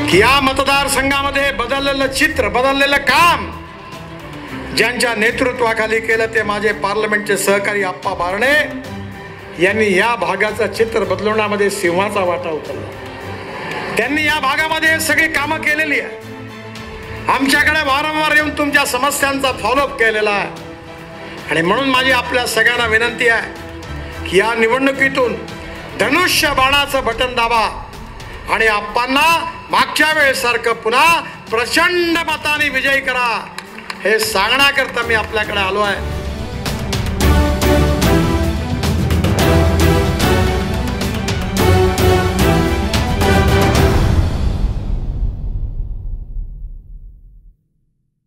की या मतदारसंघामध्ये बदललेलं चित्र, बदललेलं काम ज्यांच्या नेतृत्वाखाली केलं ते माझे पार्लमेंटचे सहकारी आप्पा बारणे यांनी या भागाचं चित्र बदलवण्यामध्ये सिंहाचा वाटा उचलला। त्यांनी या भागामध्ये सगळी कामं केलेली आहे, आमच्याकडे वारंवार येऊन तुमच्या समस्यांचा फॉलोअप केलेला आहे। आणि म्हणून माझी आपल्या सगळ्यांना विनंती आहे की या निवडणुकीतून धनुष्य बाणाचं बटन दाबा आणि आप्पांना मागच्या वेळेसारखं पुन्हा प्रचंड मताने विजयी करा, हे सांगण्याकरता मी आपल्याकडे आलो आहे।